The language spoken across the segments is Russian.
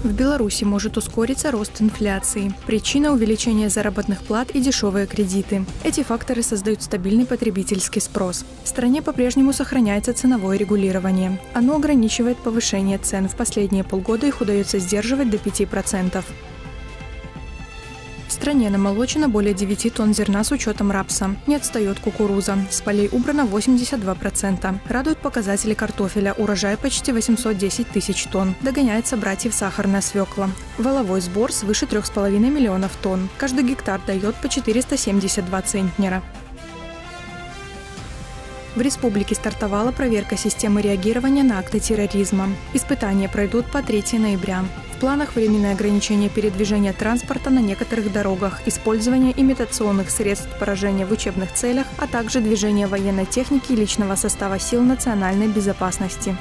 В Беларуси может ускориться рост инфляции. Причина – увеличение заработных плат и дешевые кредиты. Эти факторы создают стабильный потребительский спрос. В стране по-прежнему сохраняется ценовое регулирование. Оно ограничивает повышение цен. В последние полгода их удается сдерживать до 5%. В стране намолочено более 9 тонн зерна с учетом рапса. Не отстает кукуруза. С полей убрано 82%. Радуют показатели картофеля. Урожай почти 810 тысяч тонн. Догоняет собратьев сахарная свекла. Валовой сбор свыше 3,5 миллионов тонн. Каждый гектар дает по 472 центнера. В республике стартовала проверка системы реагирования на акты терроризма. Испытания пройдут по 3 ноября. В планах временное ограничение передвижения транспорта на некоторых дорогах, использование имитационных средств поражения в учебных целях, а также движение военной техники и личного состава сил национальной безопасности.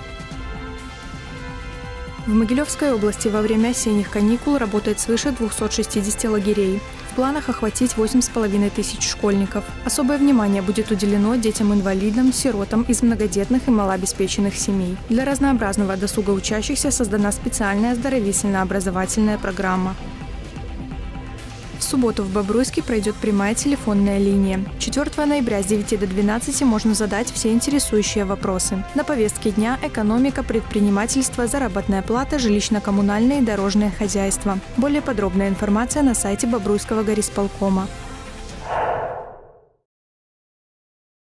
В Могилевской области во время осенних каникул работает свыше 260 лагерей. В планах охватить 8,5 тысяч школьников. Особое внимание будет уделено детям-инвалидам, сиротам из многодетных и малообеспеченных семей. Для разнообразного досуга учащихся создана специальная оздоровительно-образовательная программа. В субботу в Бобруйске пройдет прямая телефонная линия. 4 ноября с 9 до 12 можно задать все интересующие вопросы. На повестке дня экономика, предпринимательство, заработная плата, жилищно-коммунальное и дорожное хозяйство. Более подробная информация на сайте Бобруйского горисполкома.